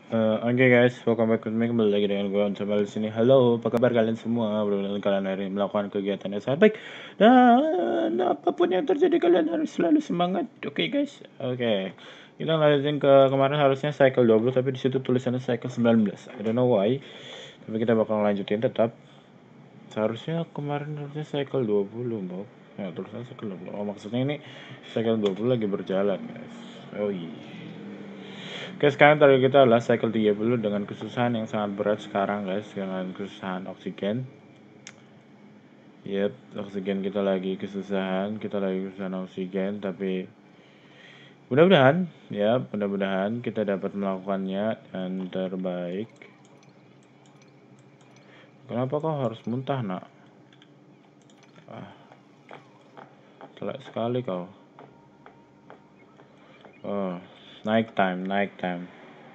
Oke guys, welcome back with me kembali lagi dengan gue Onsamal di sini. Halo, apa kabar kalian semua? Mudah-mudahan kalian hari ini melakukan kegiatan yang sangat baik dan apapun yang terjadi kalian harus selalu semangat. Oke guys, oke. Kita lanjutin ke kemarin harusnya cycle 20 tapi di situ tulisannya cycle 19. I don't know why. Tapi kita bakal lanjutin tetap. Seharusnya kemarin harusnya cycle 20, Bob. Ya, tulisannya cycle 20. Oh, maksudnya ini cycle 20 lagi berjalan, guys. Oh iya. Oke, sekarang target kita adalah cycle 30 dengan kesusahan yang sangat berat sekarang guys, dengan kesusahan oksigen. Oksigen kita lagi kesusahan oksigen, tapi mudah-mudahan kita dapat melakukannya dan terbaik. Kenapa kau harus muntah, nak? Telak sekali kau. Oh, naik time.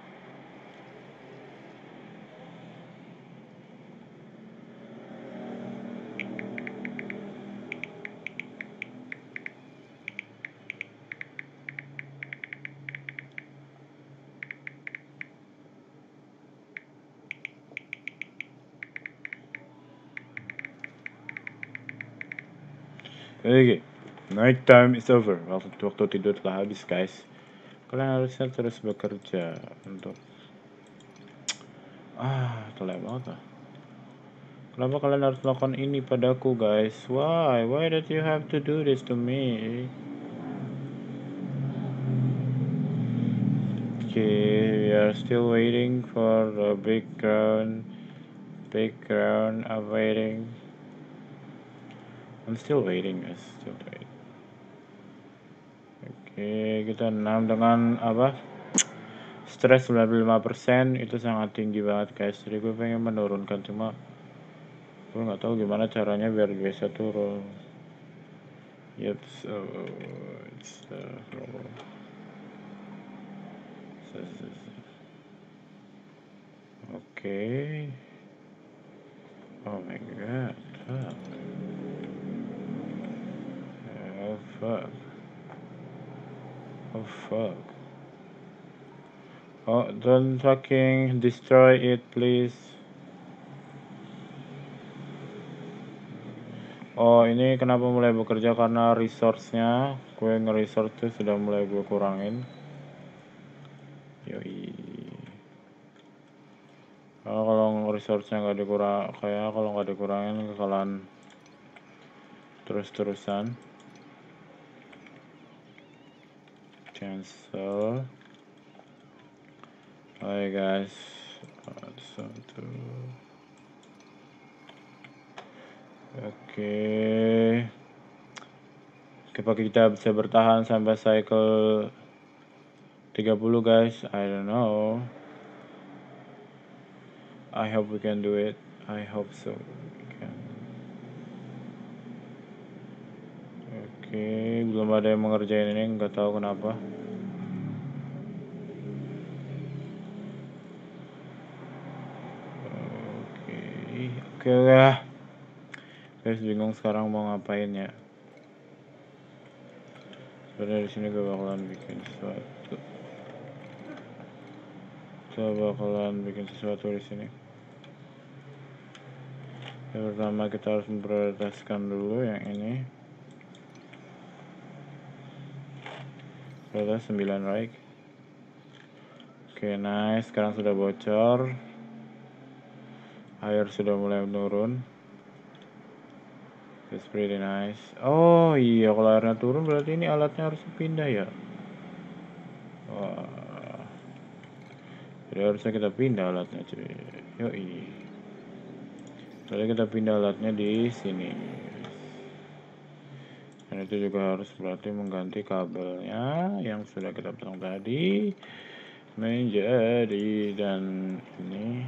Oke, night time is over. Waktu tidur telah habis, guys. Kalian harusnya terus bekerja untuk telek banget lah. Kenapa kalian harus melakukan ini padaku, guys? Why did you have to do this to me? Okay, we are still waiting for the background of waiting. I'm still waiting, guys. Still waiting. Oke, kita 6 dengan apa? Stress 95% itu sangat tinggi banget, guys. Jadi gue pengen menurunkan, cuma gue nggak tahu gimana caranya biar bisa turun. So it's okay. Oh my god, fuck. Oh fuck. Oh fuck. Oh, don't fucking destroy it, please. Oh, ini kenapa mulai bekerja karena resource-nya. Gue nge-resource tuh sudah mulai gue kurangin. Yoi. Kalau resource-nya nggak kalau nggak dikurangin kekalahan terus-terusan. Cancel. Hai guys. Oke. Apa kita bisa bertahan sampai cycle 30 guys? I don't know. I hope we can do it. I hope so. Oke, belum ada yang mengerjain ini, nggak tahu kenapa. Oke lah. Guys, bingung sekarang mau ngapain ya. Sebenarnya di sini gue bakalan bikin sesuatu. Di sini. Yang pertama kita harus memprioritaskan dulu yang ini. Prioritas 9 right. Oke, nice. Sekarang sudah bocor. Air sudah mulai menurun. It's pretty nice. Oh iya, kalau airnya turun berarti ini alatnya harus pindah ya. Wah. Jadi harusnya kita pindah alatnya cuy. Yoi. Jadi kita pindah alatnya di sini. Dan itu juga harus berarti mengganti kabelnya yang sudah kita pasang tadi menjadi dan ini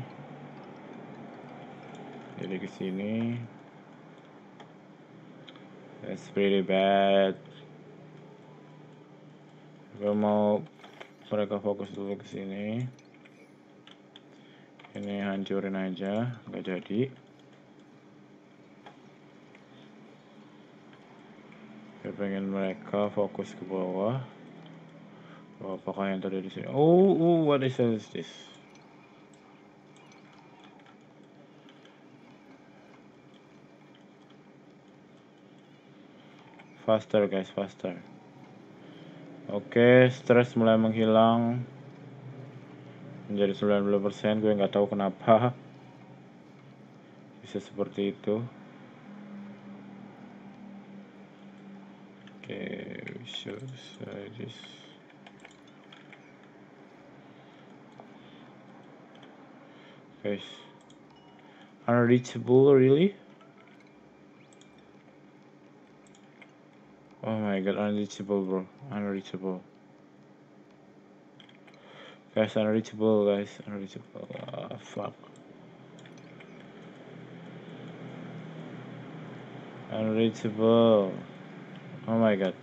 jadi ke sini. That's pretty bad. Gue mau mereka fokus dulu ke sini. Ini hancurin aja, nggak jadi. Gue pengen mereka fokus ke bawah. Oh, apakah yang tadi di sini? Oh, what is this? Faster guys, faster. Oke, stres mulai menghilang menjadi 90%. Gue nggak tahu kenapa bisa seperti itu. Oke, we should say this. Guys, unreachable really? Oh my god, unreachable bro, unreachable. Guys, unreachable guys, unreachable. Fuck. Unreachable. Oh my god.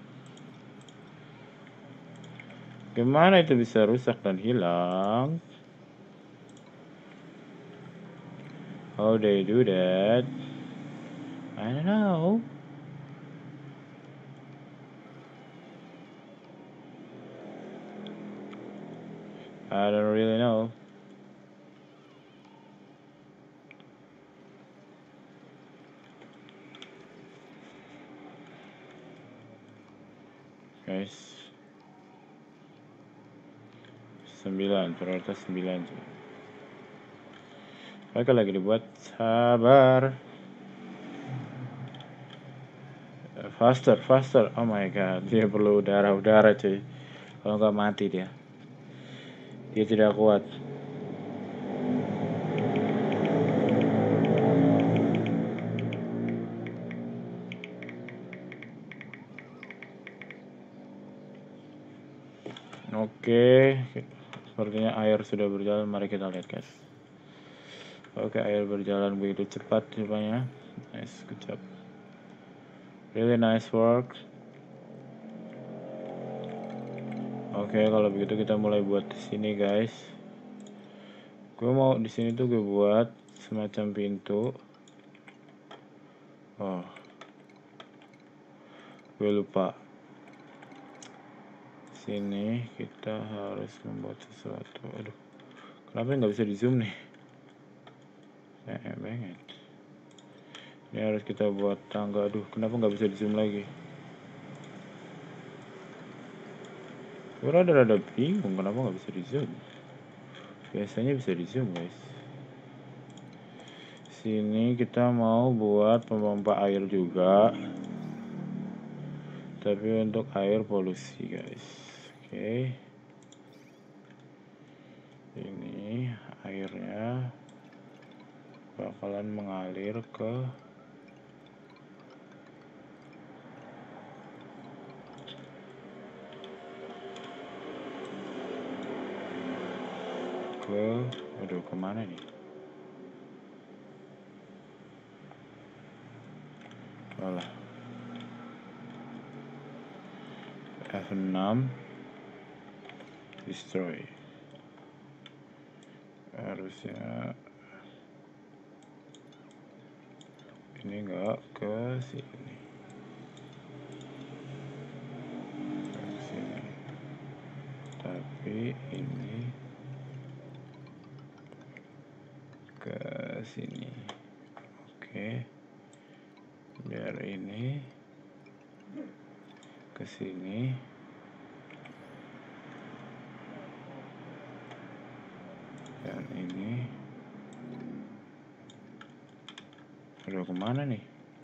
Gimana itu bisa rusak dan hilang? How they do that? I don't know. I don't really know. Guys. 9, prioritas 9 cuy. Oke, lagi dibuat, sabar. Faster, faster. Oh my god, dia perlu udara cuy. Kalau nggak mati dia. Dia tidak kuat. Oke, sepertinya air sudah berjalan. Mari kita lihat guys. Oke, air berjalan begitu cepat rupanya. Nice, good job. Really nice work. Oke, kalau begitu kita mulai buat di sini guys. Gue mau di sini tuh gue buat semacam pintu. Oh, gue lupa. Sini kita harus membuat sesuatu. Aduh, kenapa nggak bisa di zoom nih? Banget. Ini harus kita buat tangga. Aduh, kenapa nggak bisa di zoom lagi? Gue rada bingung kenapa nggak bisa di zoom. Biasanya bisa di zoom guys. Sini kita mau buat pemompa air juga, tapi untuk air polusi guys. Oke. Ini airnya bakalan mengalir ke aduh, kemana nih? Alah, F6 destroy. Harusnya ini enggak ke sini. Ke sini. Tapi ini ke sini. Oke. Biar ini ke sini. Dan ini. Aduh, kemana nih?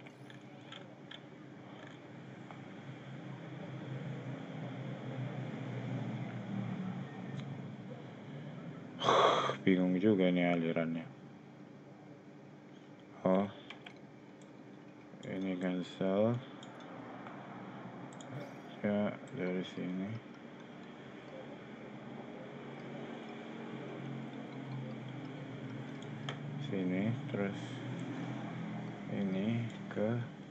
Bingung juga nih alirannya. Oh, ini cancel ya dari sini. Sini terus ini ke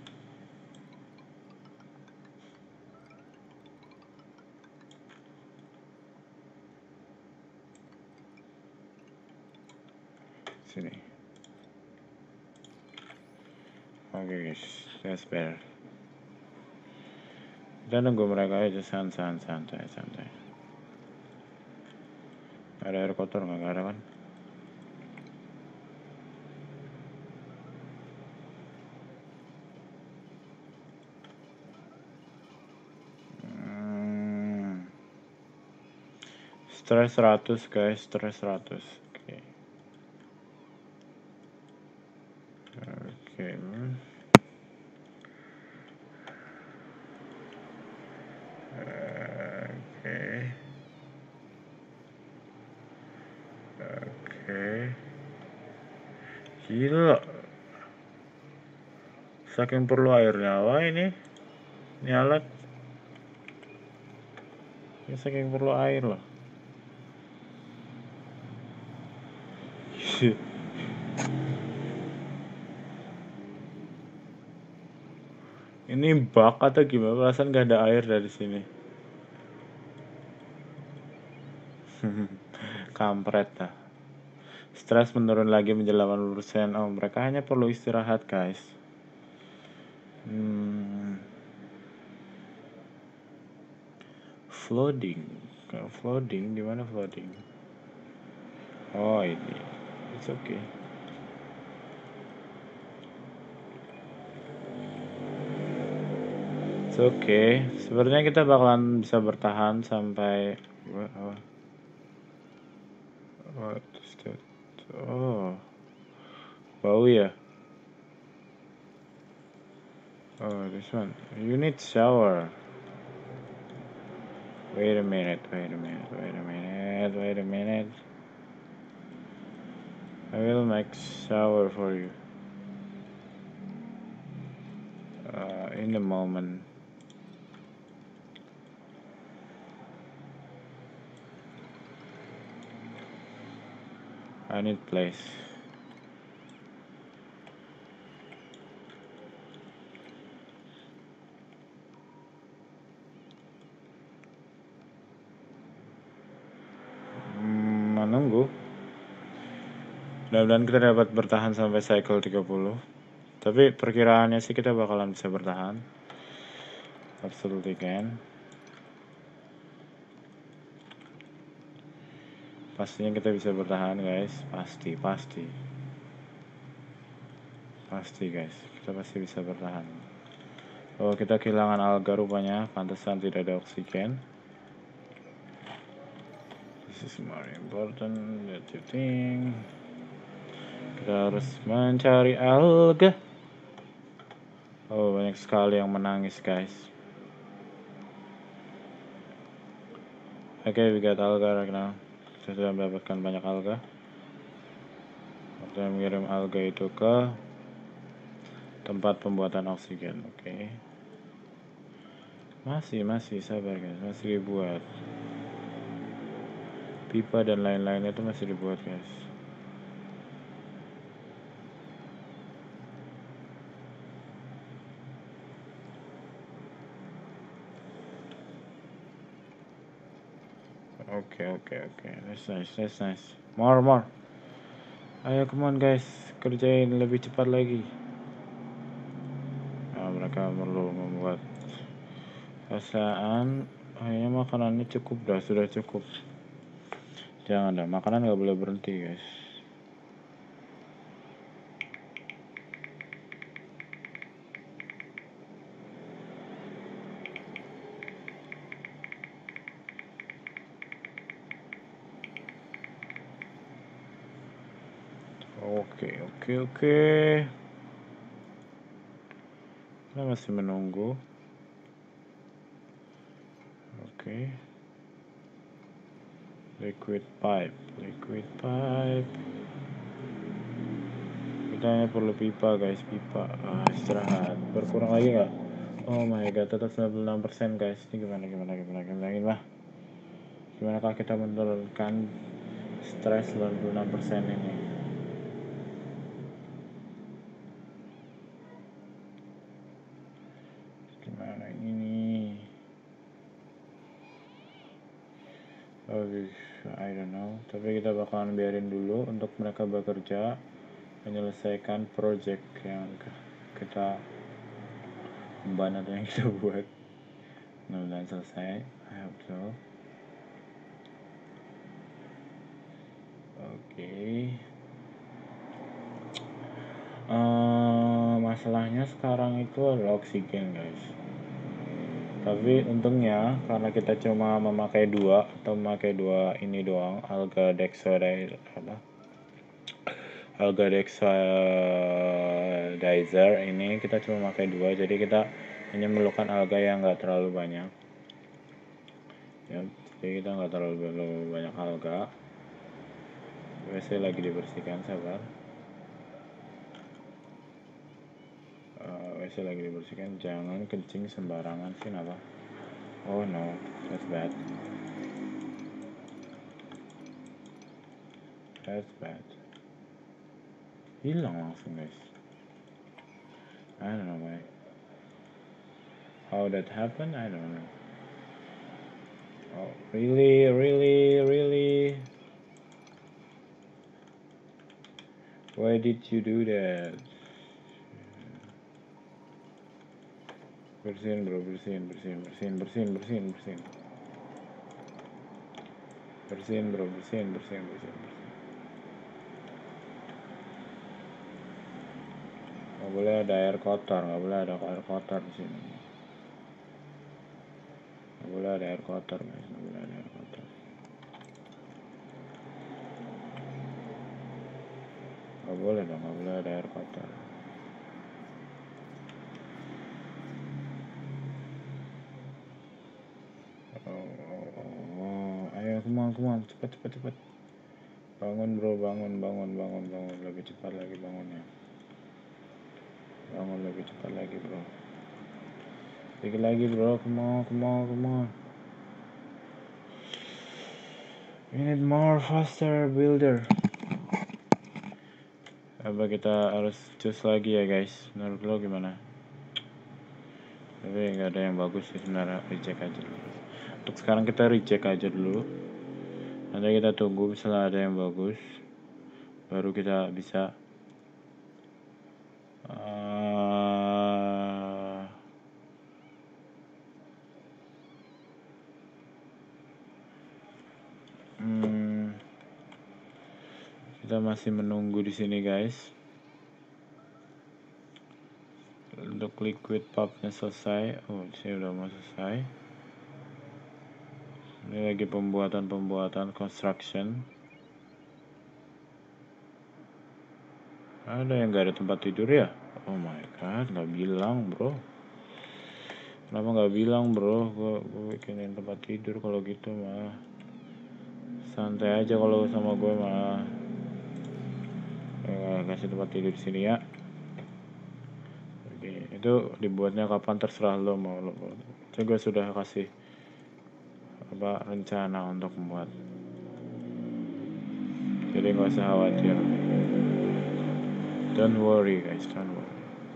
sini. Oke guys, that's better. Kita nunggu mereka aja santai. Ada air kotor nggak ada kan? Stress 100 guys, stress 100. Oke. Oke. Oke. Gila. Saking perlu airnya wah ini alat. Ini saking perlu air loh. Ini bug atau gimana? Perasaan gak ada air dari sini. Kampret dah. Stres menurun lagi menjelang 80%. Oh, mereka hanya perlu istirahat, guys. Flooding. Flooding, gimana flooding? Oh, ini. It's okay. It's okay. Sebenarnya kita bakalan bisa bertahan sampai what is that? Oh. Bau ya? Oh, this one. You need shower. Wait a minute. I will make shower for you. In a moment. I need place. Menunggu. Mudah-mudahan kita dapat bertahan sampai cycle 30. Tapi perkiraannya sih kita bakalan bisa bertahan. Absolutely can. Pastinya kita bisa bertahan guys. Pasti guys. Kita pasti bisa bertahan. Oh, kita kehilangan alga rupanya. Pantesan tidak ada oksigen. This is more important that you think. Kita harus mencari alga. Oh, banyak sekali yang menangis guys. Okay, we got alga right now. Kita sudah mendapatkan banyak alga. Kita mengirim alga itu ke tempat pembuatan oksigen. Oke. Masih sabar guys, masih dibuat. Pipa dan lain-lainnya itu masih dibuat guys. Oke. That's nice. More. Ayo come on guys, kerjain lebih cepat lagi. Nah, mereka perlu membuat perasaan. Kayaknya makanannya cukup dah, sudah cukup. Jangan dah, makanan nggak boleh berhenti guys. Oke. Kita masih menunggu. Oke. Liquid pipe. Kita hanya perlu pipa guys, pipa. Istirahat. Berkurang lagi nggak? Oh my god, tetap 96% guys. Ini gimana? Gimanakah kita menurunkan stres 96% ini? Gimana ini? I don't know. Tapi kita bakalan biarin dulu untuk mereka bekerja menyelesaikan project yang kita ban atau yang kita buat. Mudah-mudahan selesai. I hope so. Oke. Masalahnya sekarang itu adalah oksigen guys. Tapi untungnya karena kita cuma memakai dua atau memakai dua ini doang, alga dexodizer ini kita cuma pakai dua, jadi kita hanya memerlukan alga yang nggak terlalu banyak. Ya, jadi kita nggak terlalu banyak alga. WC lagi dibersihkan, sabar. WC lagi dibersihkan, jangan kencing sembarangan sih, kenapa? Oh no, that's bad. That's bad. Hilang langsung guys. I don't know why. How that happened, I don't know. Oh, really? Why did you do that? Bersihin bro, bersihin bro, bersihin. Nggak boleh ada air kotor, nggak boleh ada air kotor di sini. Nggak boleh ada air kotor guys, nggak boleh ada air kotor. Nggak boleh dong, nggak boleh ada air kotor. Oh, ayo come on, cepat. Bangun bro, bangun, lebih cepat lagi bangunnya. Bangun lebih cepat lagi bro. Dikit lagi bro, come on. We need more faster builder. Apa kita harus choose lagi ya guys? Menurut lo gimana? Tapi nggak ada yang bagus sih sebenarnya, reject aja dulu. Untuk sekarang kita reject aja dulu. Nanti kita tunggu misalnya ada yang bagus, baru kita bisa kita masih menunggu di sini guys. Untuk liquid pubnya selesai. Oh, saya udah mau selesai. Ini lagi pembuatan construction. Ada yang nggak ada tempat tidur ya? Oh my god, nggak bilang bro. Kenapa nggak bilang bro? Gue bikinin tempat tidur kalau gitu mah. Santai aja kalau sama gue mah. Kasih tempat tidur di sini ya. Oke, itu dibuatnya kapan terserah lo mau lo. Gue sudah kasih rencana untuk membuat. Jadi nggak usah khawatir. Don't worry guys, don't worry.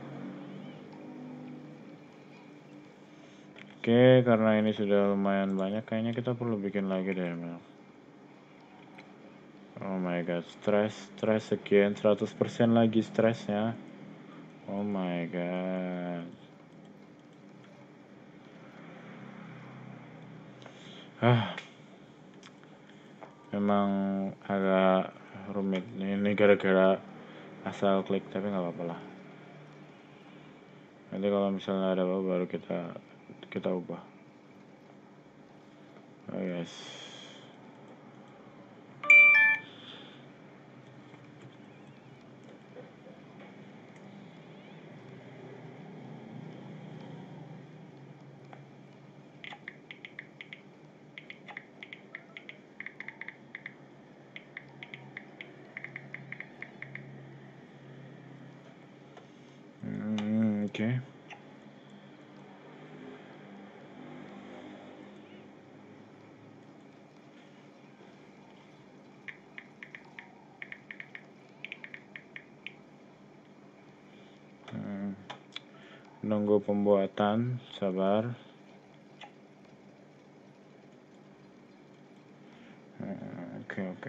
Oke, karena ini sudah lumayan banyak, kayaknya kita perlu bikin lagi deh, Mel. Oh my god, stress again, 100% lagi stresnya. Oh my god. Memang agak rumit. Ini gara-gara asal klik, tapi nggak apa-apa lah. Nanti kalau misalnya ada apa baru kita ubah. Oh yes. Okay. Nunggu pembuatan, sabar. Oke.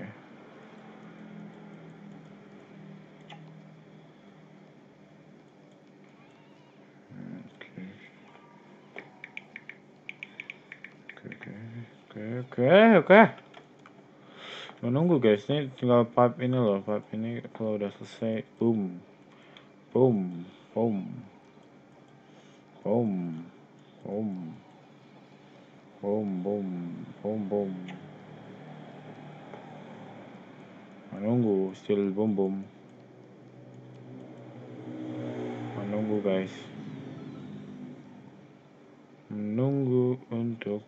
Oke. Menunggu guys, ini tinggal pipe ini loh, pipe ini kalau udah selesai, boom. Boom, boom, boom, boom. Menunggu, still boom, boom. Menunggu guys. Menunggu untuk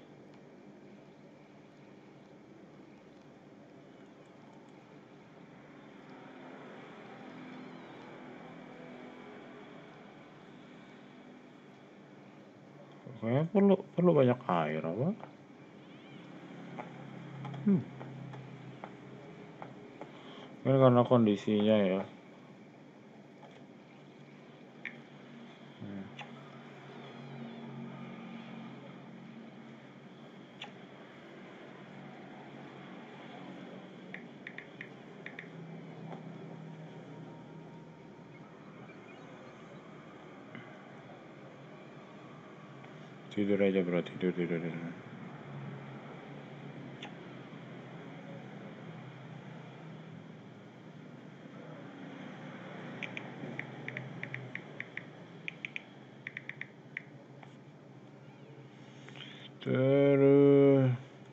kayaknya perlu banyak air apa? Ini karena kondisinya ya. Tidur aja bro, tidur. Terus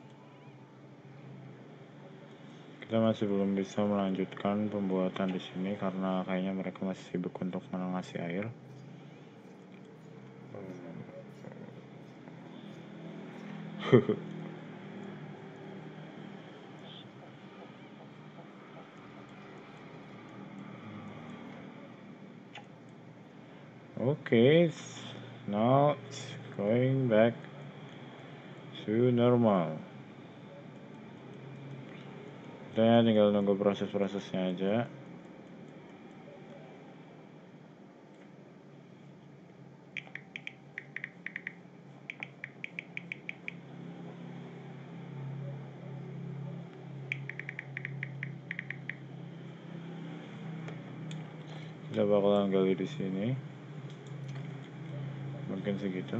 kita masih belum bisa melanjutkan pembuatan di sini karena kayaknya mereka masih sibuk untuk mengasih air. Okay, now it's going back to normal. Kita tinggal nunggu proses-prosesnya aja. Kita bakalan gali di sini. Mungkin segitu.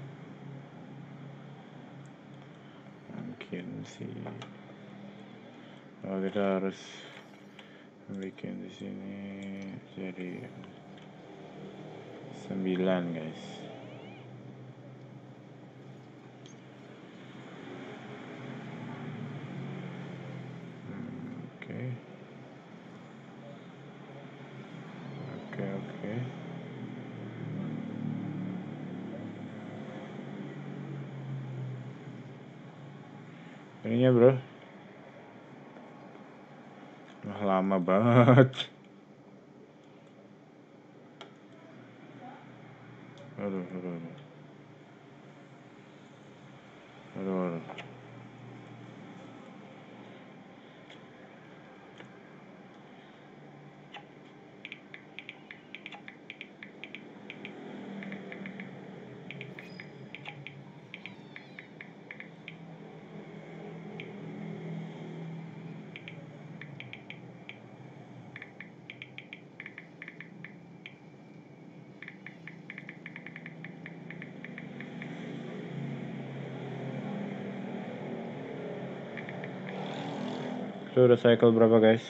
Mungkin sih. Oh, kita harus bikin di sini jadi 9 guys. Oke. Ininya bro, lama banget. Aduh. Itu udah cycle berapa guys?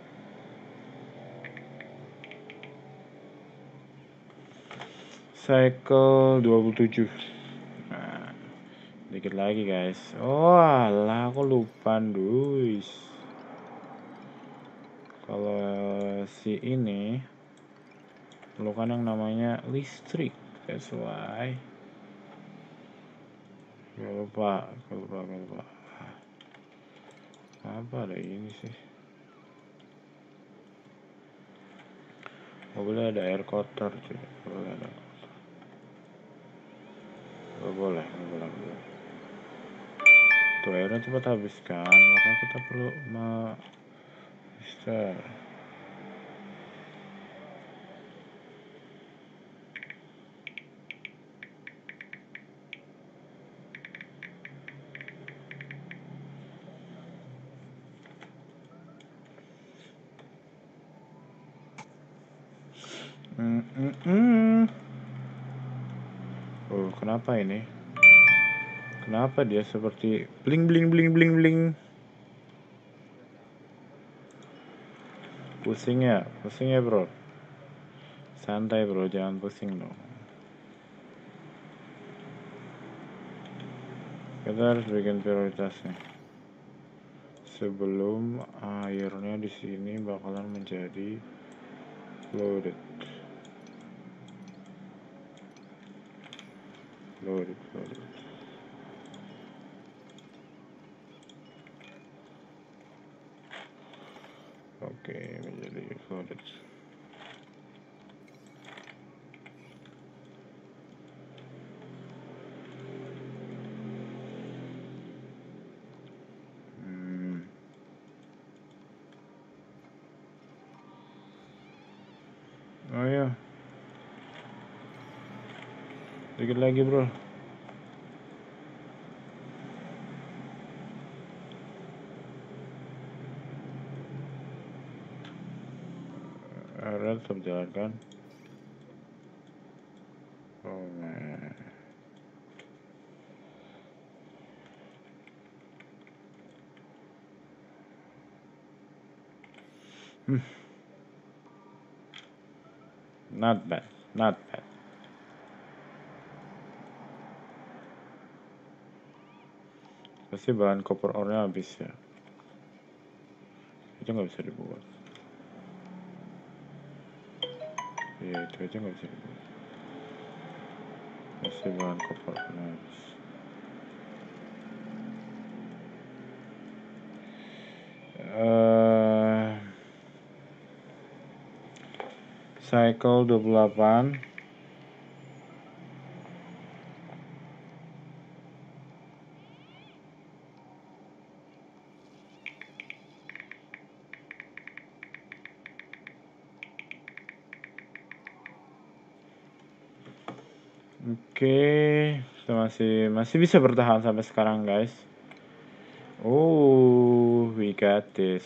Cycle 27. Nah, dikit lagi guys. Oh alah, aku lupa duis. Kalau si ini perlukan yang namanya listrik. That's why. Gak lupa. Apa ada ini sih? Gak boleh ada air kotor cuy. Gak boleh. Tuh airnya cepat habis kan, maka kita perlu bisa. Oh, kenapa ini? Kenapa dia seperti bling bling? Pusing ya bro. Santai bro, jangan pusing dong. Kita harus bikin prioritasnya sebelum airnya di sini bakalan menjadi loaded. Oke, menjadi loaded. Oh ya, dikit lagi bro. Rel tetap jalan kan? Oh man. Not bad. Pasti bahan copper ore-nya habis ya. Itu nggak bisa dibuat. Iya, itu aja nggak bisa dibuat. Pasti bahan copper ore-nya habis. Cycle 28. Oke, kita masih bisa bertahan sampai sekarang guys. Oh, we got this.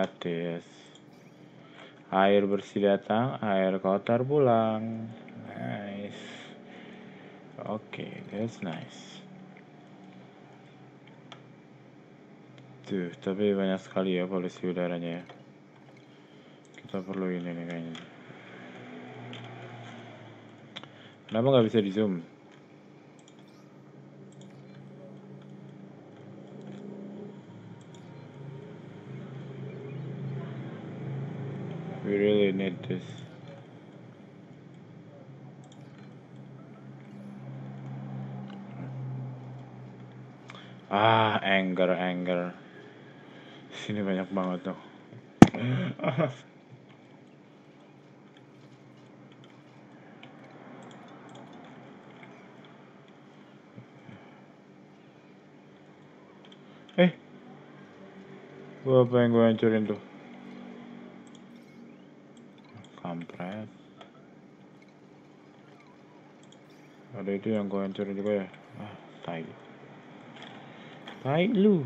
Air bersih datang, air kotor pulang. Nice. Oke, that's nice. Tuh, tapi banyak sekali ya polusi udaranya ya. Kita perlu ini nih kayaknya. Kenapa nggak bisa di zoom? We really need this. Anger. Sini banyak banget tuh. Apa yang gue hancurin tuh? Kampret. Ada itu yang gue hancurin juga ya. Tai lu.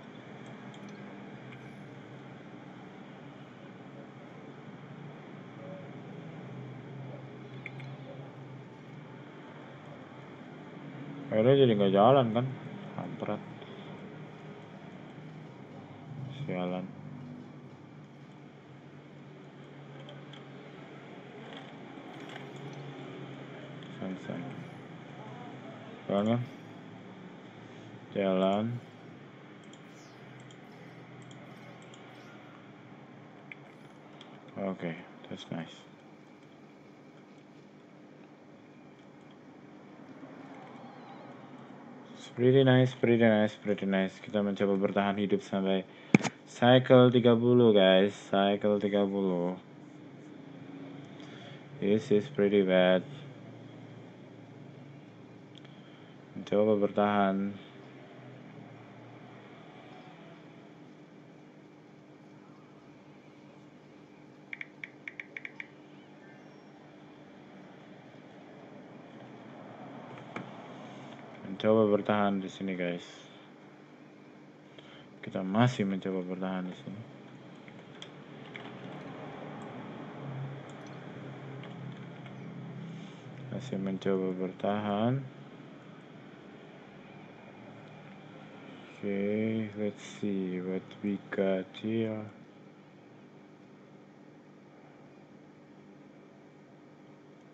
Akhirnya jadi nggak jalan kan? Kampret. Sialan. San. Jalan. Okay, that's nice. It's pretty nice. Kita mencoba bertahan hidup sampai cycle 30 guys. Cycle 30. This is pretty bad. Mencoba bertahan. Mencoba bertahan di sini guys. Kita masih mencoba bertahan di sini. Masih mencoba bertahan. Okay, let's see what we got here.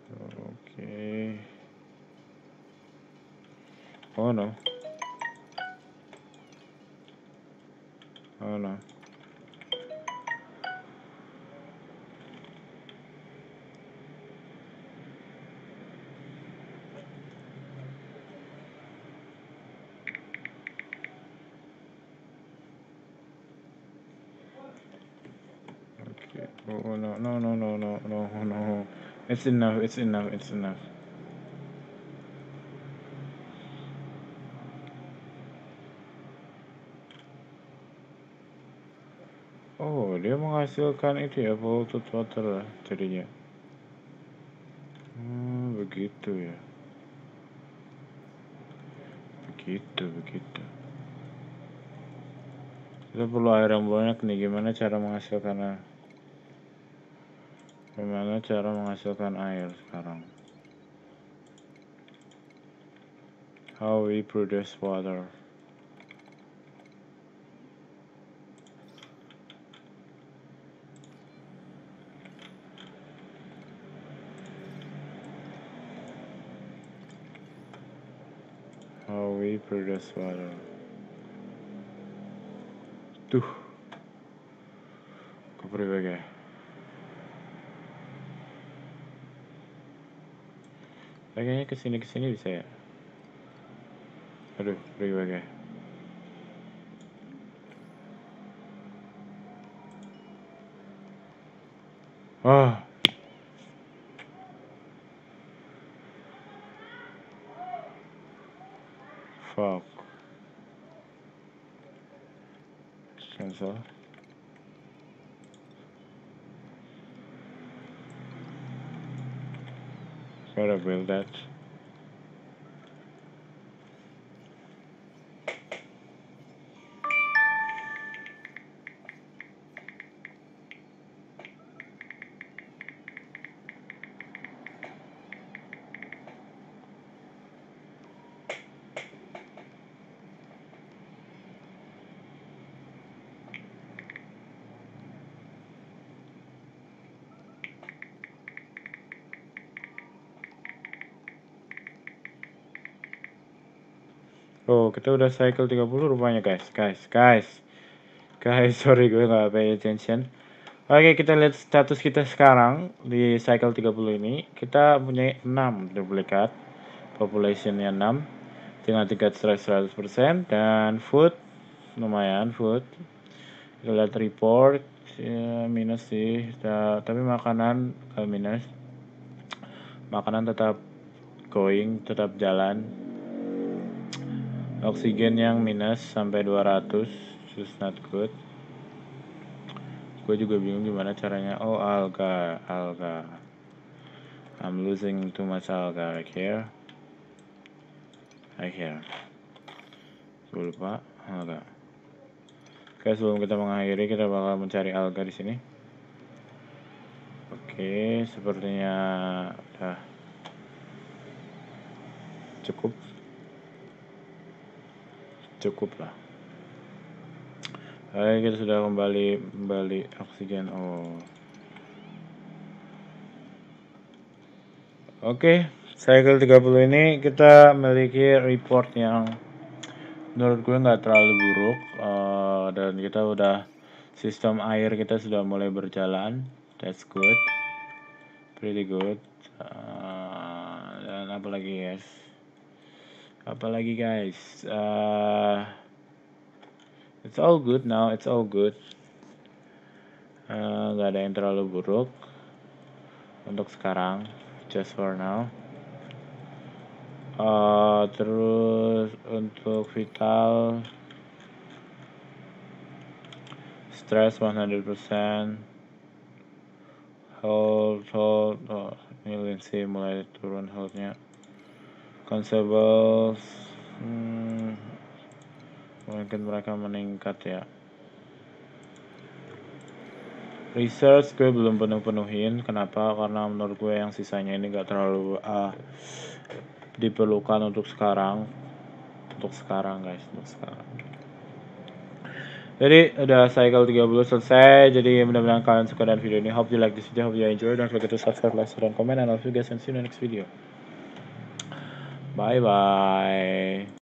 Okay. Oh no. Oh no. Okay. Oh no, no, no, no, no, no, no. It's enough, it's enough, it's enough. Oh, dia menghasilkan itu ya, polluted water jadinya. Begitu ya. Begitu. Kita perlu air yang banyak nih. Gimana cara menghasilkan air sekarang? How we produce water? How we produce water? Tuh, kepriwe. Kayaknya kesini bisa ya. Aduh, kepriwe. Oh, fuck. Cancel. Gotta build that. Oh, kita udah cycle 30 rupanya guys. Guys, sorry gue gak pay attention. Oke, kita lihat status kita sekarang di cycle 30 ini. Kita punya 6 duplikat. Populationnya 6 dengan tingkat stress 100% dan food lumayan food. Kita lihat report ya, minus sih, tapi makanan minus. Makanan tetap going, tetap jalan. Oksigen yang minus sampai 200, it's not good. Gue juga bingung gimana caranya. Oh, alga. I'm losing too much alga right here. Gue lupa alga. Oke, sebelum kita mengakhiri, kita bakal mencari alga di sini. Oke, sepertinya udah cukup lah. Oke, kita sudah kembali oksigen. Oh. Oke, cycle 30 ini kita memiliki report yang menurut gue nggak terlalu buruk, dan kita udah sistem air kita sudah mulai berjalan. That's good, pretty good. Dan apalagi guys, it's all good now, nggak ada yang terlalu buruk untuk sekarang, just for now. Terus untuk vital stress 100%, hold, ini Lindsay mulai turun holdnya. Constables, mungkin mereka meningkat ya. Research gue belum penuhin. Kenapa? Karena menurut gue yang sisanya ini gak terlalu diperlukan untuk sekarang guys. Jadi udah cycle 30 selesai. Jadi mudah-mudahan kalian suka dengan video ini. Hope you like this video, hope you enjoy. Don't forget to subscribe, like, share, dan comment. And I'll see you guys and see you in the next video. Bye bye.